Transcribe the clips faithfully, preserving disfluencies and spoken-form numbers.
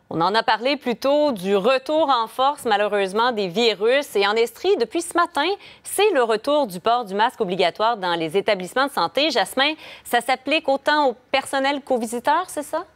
On en a parlé plus tôt du retour en force, malheureusement, des virus. Et en Estrie, depuis ce matin, c'est le retour du port du masque obligatoire dans les établissements de santé. Jasmin, ça s'applique autant au personnel qu'aux visiteurs, c'est ça?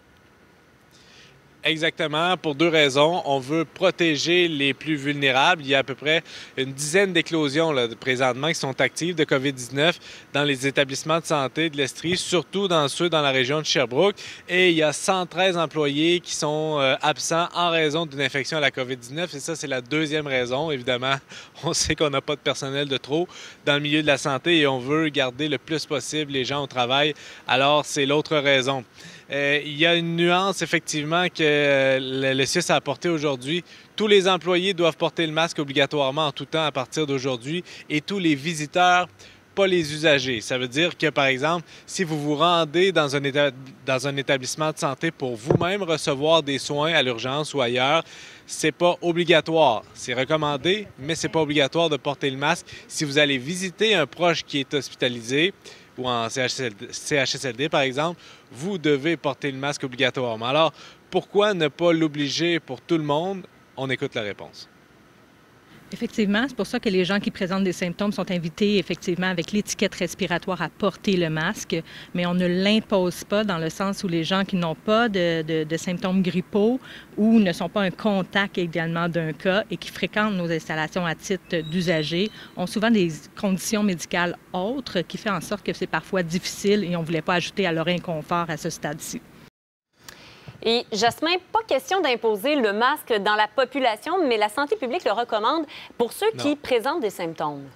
Exactement, pour deux raisons. On veut protéger les plus vulnérables. Il y a à peu près une dizaine d'éclosions là, présentement qui sont actives de COVID dix-neuf dans les établissements de santé de l'Estrie, surtout dans ceux dans la région de Sherbrooke. Et il y a cent treize employés qui sont euh, absents en raison d'une infection à la COVID dix-neuf. Et ça, c'est la deuxième raison. Évidemment, on sait qu'on n'a pas de personnel de trop dans le milieu de la santé et on veut garder le plus possible les gens au travail. Alors, c'est l'autre raison. Euh, il y a une nuance, effectivement, que euh, le, le C I S a apporté aujourd'hui. Tous les employés doivent porter le masque obligatoirement en tout temps à partir d'aujourd'hui et tous les visiteurs, pas les usagers. Ça veut dire que, par exemple, si vous vous rendez dans un, éta dans un établissement de santé pour vous-même recevoir des soins à l'urgence ou ailleurs, c'est pas obligatoire. C'est recommandé, mais c'est pas obligatoire de porter le masque. Si vous allez visiter un proche qui est hospitalisé, ou en C H S L D, par exemple, vous devez porter le masque obligatoirement. Alors, pourquoi ne pas l'obliger pour tout le monde? On écoute la réponse. Effectivement, c'est pour ça que les gens qui présentent des symptômes sont invités, effectivement, avec l'étiquette respiratoire à porter le masque, mais on ne l'impose pas dans le sens où les gens qui n'ont pas de, de, de symptômes grippaux ou ne sont pas un contact également d'un cas et qui fréquentent nos installations à titre d'usagers ont souvent des conditions médicales autres qui font en sorte que c'est parfois difficile et on ne voulait pas ajouter à leur inconfort à ce stade-ci. Et Jasmin, pas question d'imposer le masque dans la population, mais la santé publique le recommande pour ceux Non. qui présentent des symptômes.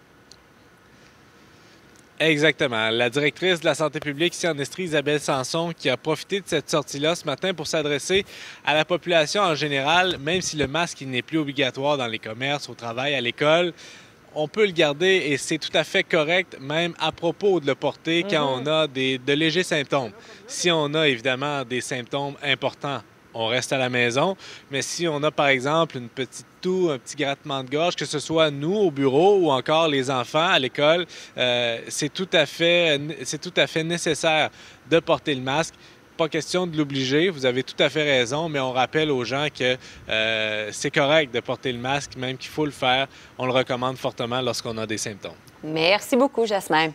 Exactement. La directrice de la santé publique ici en Estrie, Isabelle Sanson, qui a profité de cette sortie-là ce matin pour s'adresser à la population en général, même si le masque n'est plus obligatoire dans les commerces, au travail, à l'école. On peut le garder et c'est tout à fait correct, même à propos de le porter quand on a des, de légers symptômes. Si on a évidemment des symptômes importants, on reste à la maison. Mais si on a par exemple une petite toux, un petit grattement de gorge, que ce soit nous au bureau ou encore les enfants à l'école, euh, c'est tout à fait, c'est tout à fait nécessaire de porter le masque. Pas question de l'obliger, vous avez tout à fait raison, mais on rappelle aux gens que euh, c'est correct de porter le masque, même qu'il faut le faire. On le recommande fortement lorsqu'on a des symptômes. Merci beaucoup, Jasmin.